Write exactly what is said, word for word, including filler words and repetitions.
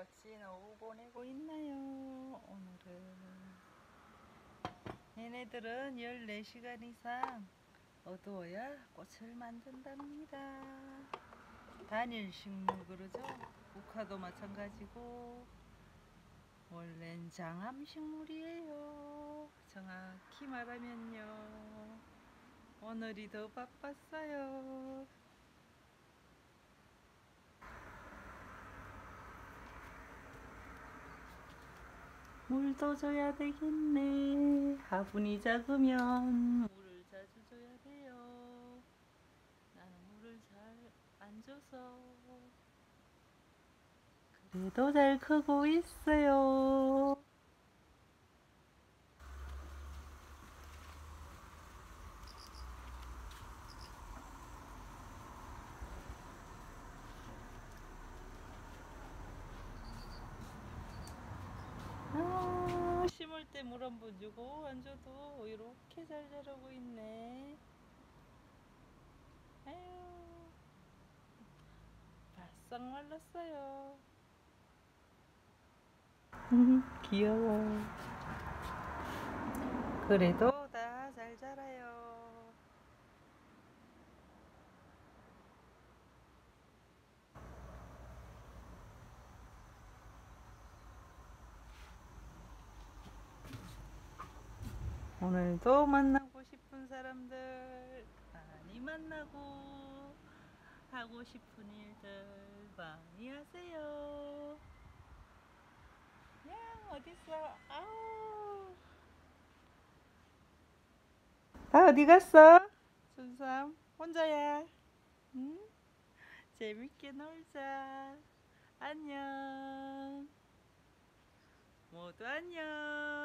멋진 오후 보내고 있나요? 오늘은 얘네들은 열네 시간 이상 어두워야 꽃을 만든답니다. 단일 식물 그러죠? 국화도 마찬가지고 원래는 장암 식물이에요. 정확히 말하면요. 오늘이 더 바빴어요. 물도 줘야 되겠네. 화분이 작으면 물을 자주 줘야 돼요. 나는 물을 잘 안 줘서 그래도 잘 크고 있어요. 아, 심을 때 물 한 번 주고 안 줘도 이렇게 잘 자라고 있네. 아유, 바싹 말랐어요. 귀여워. 그래도 다 잘 자라요. 오늘도 만나고 싶은 사람들 많이 만나고 하고 싶은 일들 많이 하세요. 야, 어딨어? 아우. 다 어디 갔어? 순삼 혼자야. 응? 재밌게 놀자. 안녕. 모두 안녕.